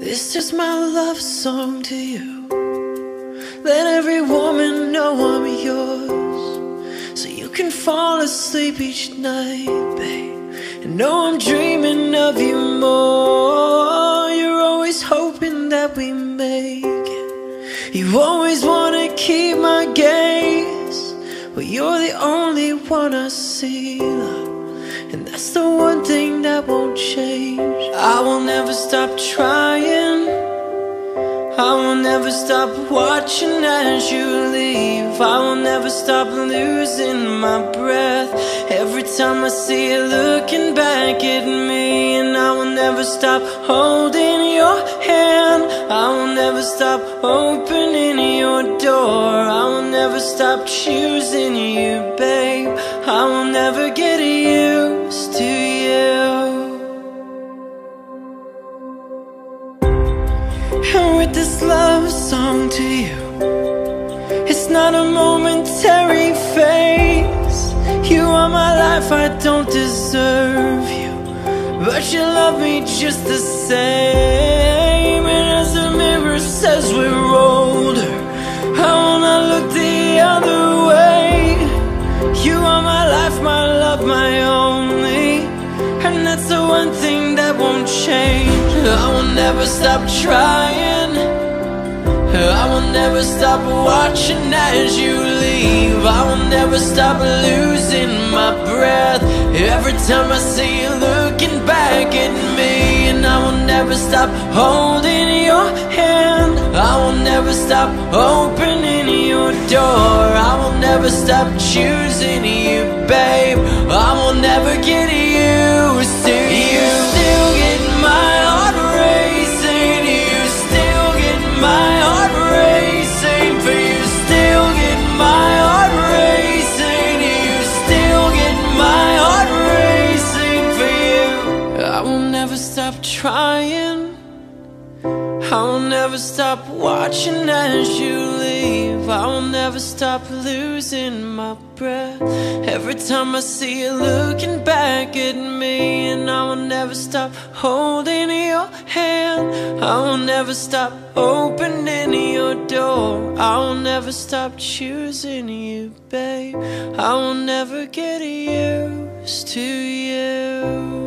This is my love song to you. Let every woman know I'm yours, so you can fall asleep each night, babe, and know I'm dreaming of you more. You're always hoping that we make it. You always wanna keep my gaze, but you're the only one I see, love, and that's the one thing that won't change. I will never stop trying, I will never stop watching as you leave. I will never stop losing my breath every time I see you looking back at me. And I will never stop holding your hand, I will never stop opening your door. I will never stop choosing you, babe. I will never get used to you. And with this love song to you, it's not a momentary phase. You are my life, I don't deserve you, but you love me just the same. And as the mirror says we're older, I will not look the other way. You are my life, my love, my only, and that's the one thing that won't change. I will never stop trying, I will never stop watching as you leave. I will never stop losing my breath every time I see you looking back at me. And I will never stop holding your hand, I will never stop opening your door. I will never stop choosing you, babe. I will never get used to you. Still get my heart racing, you still get my heart racing. For you still get my heart racing, you still get my heart racing. For you I will never stop trying, I will never stop watching as you leave. I will never stop losing my breath every time I see you looking back at me. And I will never stop holding your hand, I will never stop opening your door. I will never stop choosing you, babe. I will never get used to you.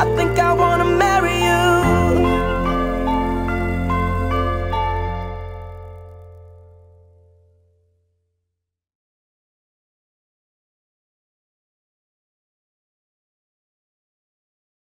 I think I